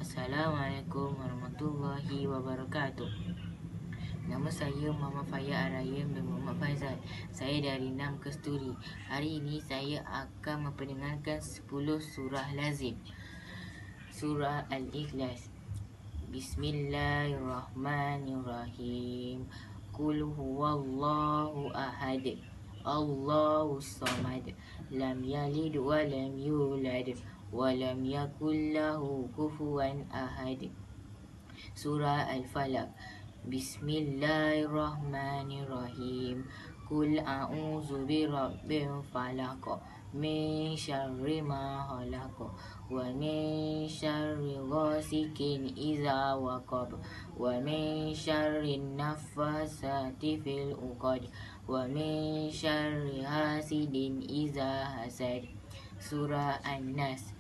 Assalamualaikum warahmatullahi wabarakatuh. Nama saya Muhammad Faya Arayem bin Muhammad Faizal. Saya dari Nam Kesturi. Hari ini saya akan memperdengarkan 10 surah lazim. Surah Al-Ikhlas. Bismillahirrahmanirrahim. Qul huwallahu ahad. Allahus samad. Lam yalid wa lam yulad wa lam yakul lahu kufuwan ahad. Surah Al-Falaq. Bismillahirrahmanirrahim. Qul a'udzu birabbil falaq min syarri ma khalaq wa min syarri ghasikin idza waqab wa min syarri naffasati fil uqad wa min syarri hasidin idza hasad. Surah An-Nas.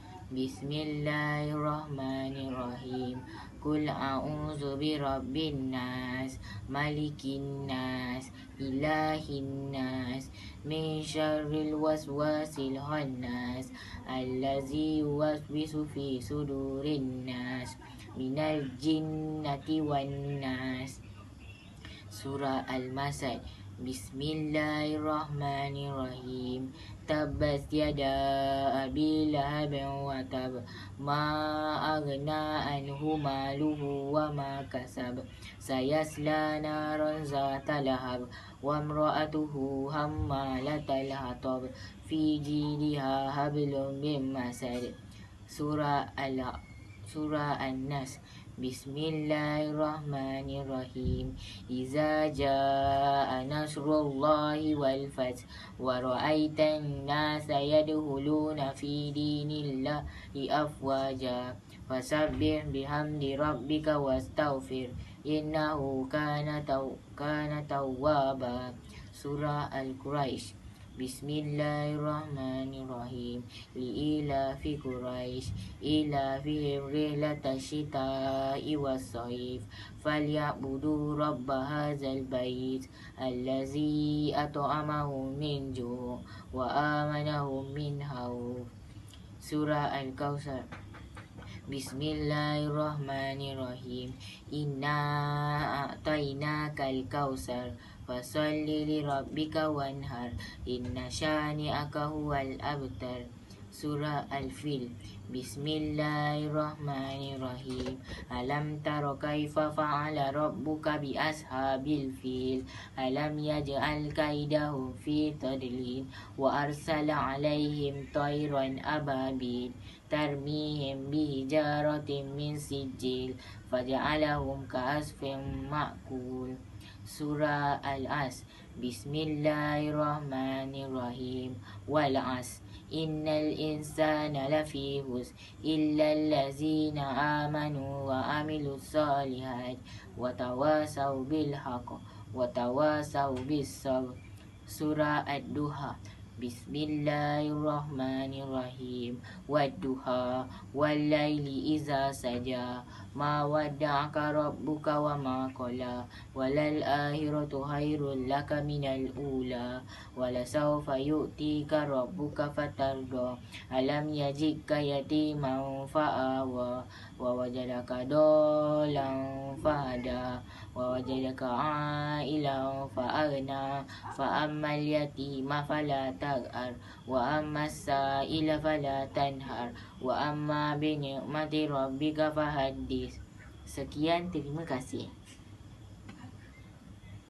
Bismillahirrahmanirrahim. Qul a'udzu birabbin nas, malikin nas, ilahin nas, min syarril waswasil khannas, allazi yuwaswisu fi sudurin nas, minal jinnati wan nas. Surah Al-Masad. Bismillahirrahmanirrahim. Tabbat yada abi lahabin wa tab, ma aghna anhu maluhu wa ma kasab, sayasla naran zata lahab, wa imra'atuhu hammalatal hatab, fi jidha hablum min masad. Surah An-Nas. Bismillahirrahmanirrahim. Iza jaa nasrullahi wal fath wa ra'aitan nasa yadkhuluna fi dinillahi afwaja fasabbih bihamdi rabbika wastaghfir innahu kana tawwaba. Surah Al-Quraisy. Bismillahirrahmanirrahim. Li'ilafi Quraisy ilafihim rihlatash shita'i was-shayf falyabudu rabba hadzal bait allazi at'amahum min ju' wa amanahum min khawf. Surah Al-Kautsar. Bismillahirrahmanirrahim. Inna a'tainakal kautsar fasalli li rabbika wanhar inna syani'aka huwal abtar. Surah Al-Fil. Bismillahirrahmanirrahim. Alam tara kaifa fa'ala rabbuka bi ashabil fil alam yaj'al kaidahum fi tadlil wa arsala alaihim tayran ababil tarmihim bihijaratin min sijil faja'alahum ka'asfin ma'kul. Surah Al-As. Bismillahirrahmanirrahim. Wal 'as. Innal insana lafi husr illa allazina amanu wa amilus solihat wa tawasaw bil haqq wa tawasaw bis sabr. Surah Ad-Duha. Bismillahirrahmanirrahim. Wad-duha wal laili iza saja ma wadda'aka rabbuka wa ma qala walal akhiratu khairul laka minal ula wala sawfa yu'tika rabbuka fatarda alam yajidka yatiman fa'awa wa wajadaka dolan fahada wa wajadaka a'ilan fa'aghna fa ammal yatima fala tag'ar wa ammas sa'ila fala tanhar wa amma bi ni'mati rabbika fahaddis. Sekian, terima kasih.